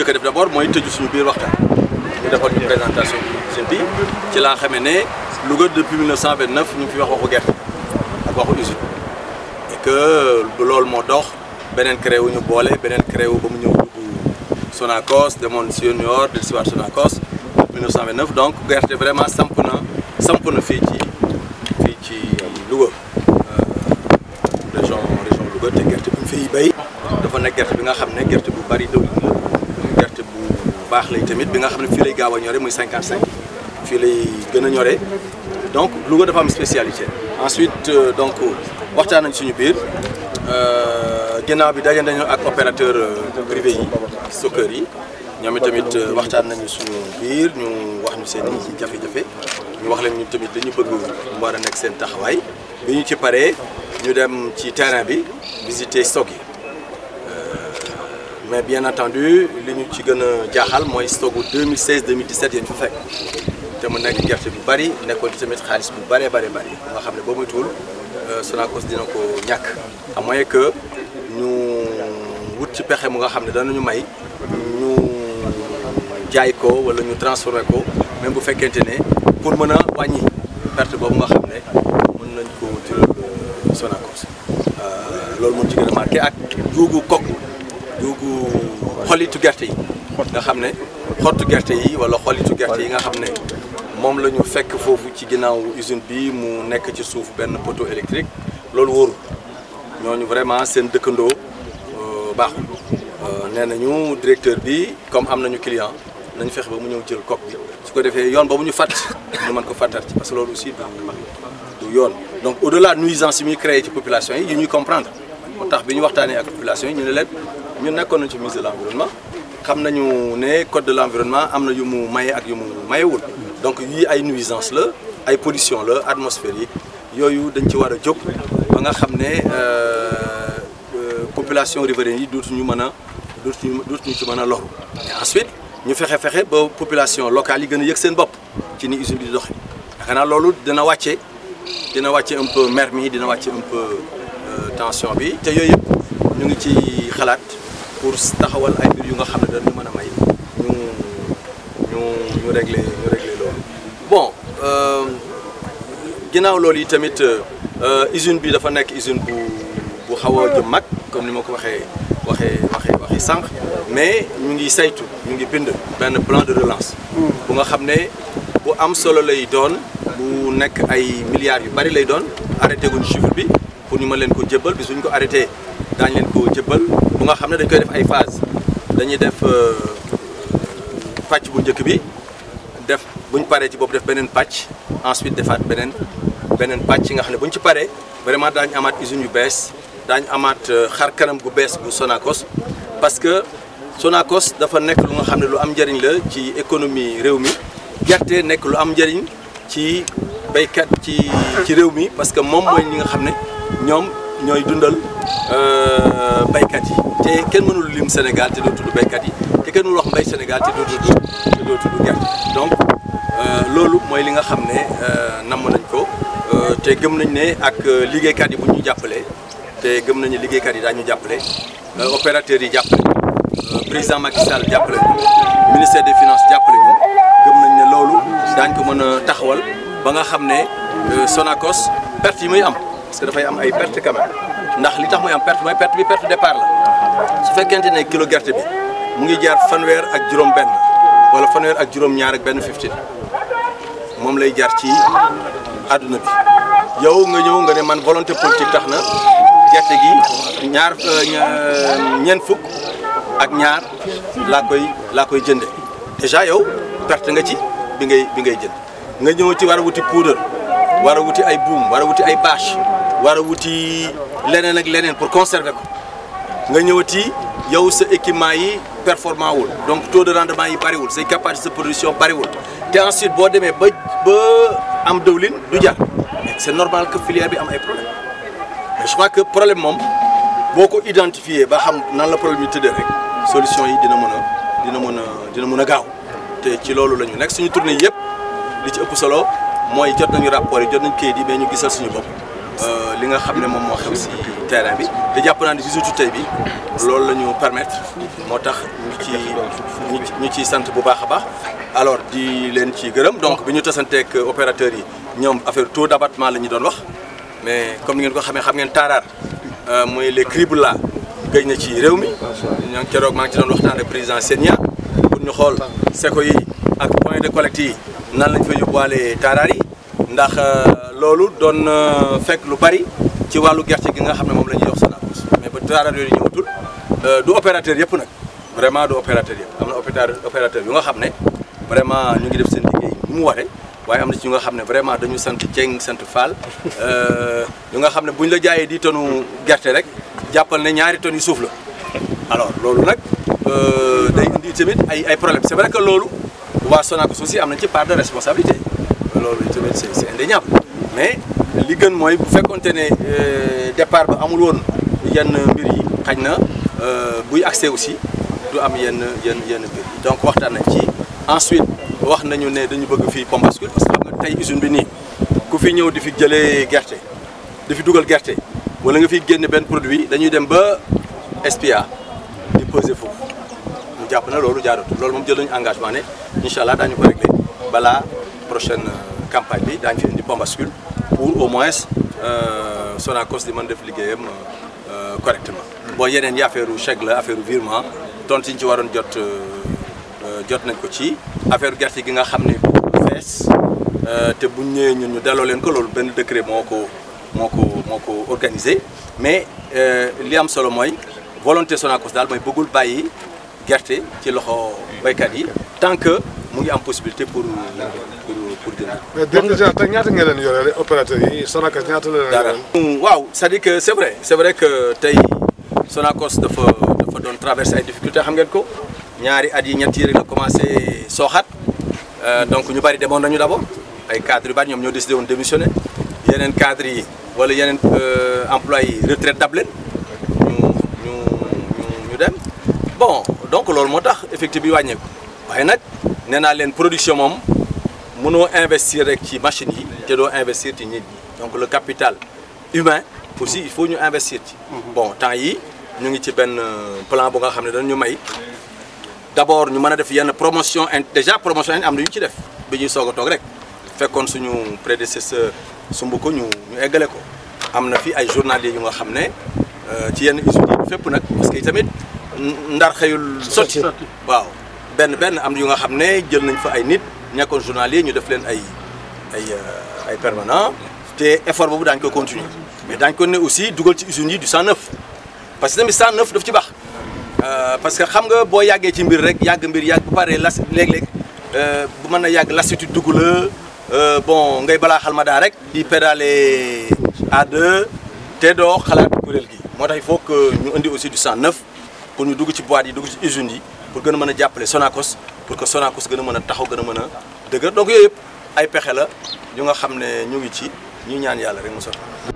njëkk a def d'abord mooy tëju suñu biir waxtaan ñu defal ñu présentation usine bi ci laa xamee ne Louga depuis 1929 ñu ngi fi wax waxu gerte ak waxu usine et que loolu moo dox beneen créé wu ñu boole beneen créé wu ba mu ñëw dugg Sonacos demoon Senior de Siwaat Sonacos 1929 donc gerte vraiment samp na fii ci Louga région Louga te gerte bi ñu fiy béy dafa nekk gerte bi nga xam ne gerte bu bari dawlin la gerte bu baax lay tamit bi nga xam ne fii lay gaaw a ñore muy 55 fii lay gën a ñore donc Louga dafa am spécialité. Ensuite donc waxtaan nañ suñu biir ginnaaw bi daje nañu ak opérateur privé yi stockeurs yi ñoom tamit waxtaan nañu suñu biir ñu wax ñu seen i jafe-jafe ñu wax leen ñu tamit dañu bëgg mu war a nekk seen taxawaay bi ñu ci paree ñu dem ci terrain bi visiter stock yi mais bien entendu li ñu ci gën a jaaxal mooy stocku 2016 2017 yéen fa fekk te mu nekk gerte bu bari nekkoon ci tamit xaalis bu bari nga xam ne boo muy tuul Sonacos dina ko ñàkk à moins que ñu wut ci pexe mu nga xam ne danañu may ñu jaay ko wala ñu transformé ko même bu fekkente ne pour mën a wàññi perte boobu nga xam ne mën nañ ko jural Sonacos loolu moom ci gën a marqué ak juugu xolitu gerte yi nga xam ne xottu gerte yi wala xolitu gerte yi nga xam ne moom la ñu fekk foofu ci ginnaaw usine bi mu nekk ci suuf benn poteau électrique loolu wóorul ñooñu vraiment seen dëkkandoo baaxul nee nañu directeur bi comme am nañu client nañu fexe ba mu ñëw jël coque bi su ko defee yoon ba mu ñu fàtt ñu mën ko fàttar ci parce que loolu aussi du yoon donc au delà nuisance yi muy créé ci population yi ñuy comprendre moo tax bi ñu waxtaanee ak population yi ñu ne leen ñu nekkoon nañ ci ministre de l'environnement xam nañu ne code de l'environnement am na yu mu maye ak yu mu mayewul donc yii ay nuisance la ay pollution la atmosphérique yooyu dañ ci war a jóg ba nga xam ne population riveraine yi dootuñu ci mën a loru et ensuite ñu fexe ba population locale yi gën a yëg seen bopp ci ni usine bi di doxe xanaa loolu dina wàcce un peu mer mi dina wàcce un peu tension bi te yooyu yëpp ñu ngi ci xalaat pour taxawal ay mbir yu nga xam ne dañu mën a may ñu régler loolu bon ginnaaw loolu yi tamit usine bi dafa nekk usine bu xaw a jëm mag comme ni ma ko waxee sànq mais ñu ngi saytu ñu ngi bind benn plan de relance bu nga xam ne bu am solo lay doon bu nekk ay milliards yu bari lay doon arrêté guñu chiffre bi pour ñu mën leen ko jébbal bis bu ñu ko arrêté daañu leen ko jébbal bu nga xam ne dañ koy def ay phase dañuy def pàcc bu njëkk bi def bu ñu paree ci boobu def beneen pàcc ensuite defaat beneen pàcc nga xam ne bu ñu ci paree vraiment daañu amaat usines yu bees daañu amaat xar kanam gu bees bu Sonacos parce que Sonacos dafa nekk lu nga xam ne lu am njëriñ la ci économie réew mi gerte nekk lu am njëriñ ci béykat ci réew mi parce que moom mooy ñi nga xam ne ñoom ñooy dundal béykat yi te kenn mënul lim Sénégal te doo tudd béykat yi te kenn mënul wax mbay Sénégal te doo tudd gerte donc loolu mooy li nga xam ne namm nañ ko te gëm nañ ne ak liggéeykat yi bu ñu jàppalee te gëm nañu liggéeykat yi daañu jàppale opérateurs yi jàppale président Macky Sall jàppale ñu ministère des finances jàppale ñu gëm nañ ne loolu daañ ko mën a taxawal ba nga xam ne Sonacos perte yi muy am parce que dafay am ay perte quand même ndax li tax muy am perte mooy perte bi perte départ la su fekkente ne kilo gerte bi mu ngi jaar fanweer ak juróom-benn wala fanweer ak juróom-ñaar ak benn 15 moom lay jaar ci àdduna bi yow nga ñëw nga ne man volonté politique tax na gerte gi ñeent fukk ak ñaar laa koy jënde déjà yow perte nga ci bi ngay jënd nga ñëw ci war a wuti poudre war a wuti ay buum war a wuti ay bâche war a wuti leneen ak leneen pour conserver ko nga ñëwati yow sa équipement yi performant wul donc taux de rendement yi bariwul say capacité de production bariwul te ensuite boo demee ba am dëwlin du jar c'est normal que filière bi am ay problème mais je crois que problème moom boo ko identifier ba xam nan la problème yi tëddee rek solution yi dina mën a gaaw te ci loolu la ñu nekk suñu tournée yëpp li ci ëpp solo mooy jot nañu rapport yi jot nañu kayit yi mais ñu gisal suñu bopp li nga xam ne moom moo xew si terrain bi te jàpp naa ne visite tey bi loolu la ñu permettre moo tax ñu ciy sant bu baax a baax alors di leen ci gërëm donc bi ñu tasanteeg opérateurs yi ñoom affaire taux d'abattement la ñu doon wax mais comme ni ngeen ko xamee xam ngeen taaraar mooy les cribles là gëj na ci réew mi ñoo keroog maa ngi ci doon waxtaan ak président Senia pour ñu xool seko yi ak point de collecte yi nan lañ fa yóbbuwaale taaraar yi ndax loolu doon fekk lu bari ci wàllu gerte gi nga xam ne moom la ñuy wax Sonacos mais ba taaraar yooyu ñëwatul du opérateur yëpp nag vraiment du opérateur yëpp am na opérateur yu nga xam ne vraiment ñu ngi def seen liggéey ni mu waree waaye am na ci ñu nga xam ne vraiment dañu sant Dieng sant Fall yu nga xam ne bu ñu la jaayee 10 tonnes gerte rek jàppal ne ñaari tonnes yu suuf la alors loolu nag day indi tamit ay problème c'est vrai que loolu waa Sonacos aussi am nañ ci part de responsabilité loolu tamit c'est indéniable mais li gën mooy bu fekkonte ne départ ba amul woon yenn mbir yi xañ na buy accès aussi du am yenn mbir yi donc waxtaan nañ ci ensuite wax nañu ne dañu bëgg fii pompe bascule parce que xam nga tey usine bi nii ku fi ñëw di fi jëlee gerte di fi dugal gerte wala nga fiy génne benn produit dañuy dem ba SPA di peser foofu ñu jàpp na loolu jaaratu loolu moom jël nañu engagement ne incha allah daañu ko régler balaa prochaine campagne bi daañu fi indi pompe bascule pour au moins Sonacos di mën def liggéeyam correctement. bon yeneen yi affaire chèque la affaire virement tontu yi ñu ci waroon jot nañ ko ci affaire gerte gi nga xam ne fees te buñ ñëwee ñun ñu delloo leen ko loolu benn décret moo ko organisé mais li am solo mooy volonté Sonacos daal mooy bëggul bàyyi gerte ci loxo baykat yi tant que mu ngi am possibilité pour jënd. mais déjà tey ñaata nga leen yore opérateurs yi Sonacos ñaata la leen yore. waaw c'est-à-dire que c'est vrai que tey Sonacos dafa doon traverser ay difficultés xam ngeen ko ñaari at yi ñett yi rek la commencé sooxaat donc ñu bari demoon nañu d'abord ay cadres yu bari ñoom ñoo décidé woon démissionner yeneen cadres yi wala yeneen employés yi retraite dab leen ñu dem bon donc loolu moo tax effectif bi wàññeeku waaye nag nee naa leen production moom mënoo investir rek ci machine yi te doo investir ci nit ñi donc le capital humain aussi il faut ñu investir ci. bon temps yi ñu ngi ci benn plan bu nga xam ne dañu may d'abord ñu mën a def yenn promotion déjà promotion am na ñu ci def bi ñuy soog a toog rek fekkoon suñu prédécesseur sumb ko ñu eggale ko am na fi ay journaliers yu nga xam ne ci yenn usines yi fépp nag parce que tamit ndar xëyul sotti waaw benn am na yu nga xam ne jël nañ fa ay nit nekkoon journalier ñu def leen ay permanent te effort boobu daañu ko continuer mais daañu ko ne aussi dugal ci usines yi du 109 parce que tamit 109 daf ci baax parce que xam nga boo yàggee ci mbir rek yàgg bu paree las léeg-léeg bu mën na yàgg lassitude dugg la bon ngay balaa xal ma daa rek di pédaler à deux te doo xalaat kuréel gi moo tax il faut que ñu indi aussi du 109 pour ñu dugg ci boîte yi dugg ci usines yi pour gën a mën a jàppale Sonacos pour que Sonacos gën a mën a taxaw gën a mën a dëgër donc yooyu yëpp ay pexe la ñu nga xam ne ñu ngi ci ñu ñaan yàlla rek mu sotti